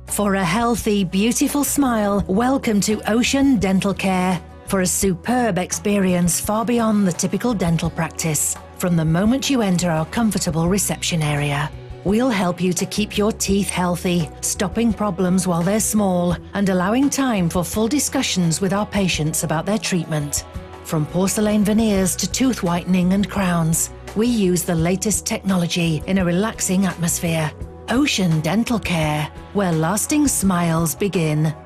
For a healthy, beautiful smile, welcome to Ocean Dental Care. For a superb experience far beyond the typical dental practice, from the moment you enter our comfortable reception area. We'll help you to keep your teeth healthy, stopping problems while they're small, and allowing time for full discussions with our patients about their treatment. From porcelain veneers to tooth whitening and crowns, we use the latest technology in a relaxing atmosphere. Ocean Dental Care, where lasting smiles begin.